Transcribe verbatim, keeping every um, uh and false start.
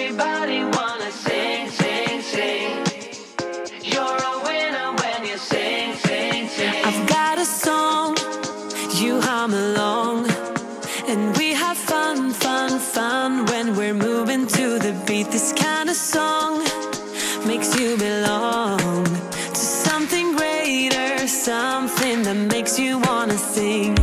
Everybody wanna sing, sing, sing. You're a winner when you sing, sing, sing. I've got a song, you hum along, and we have fun, fun, fun when we're moving to the beat. This kind of song makes you belong to something greater, something that makes you wanna sing.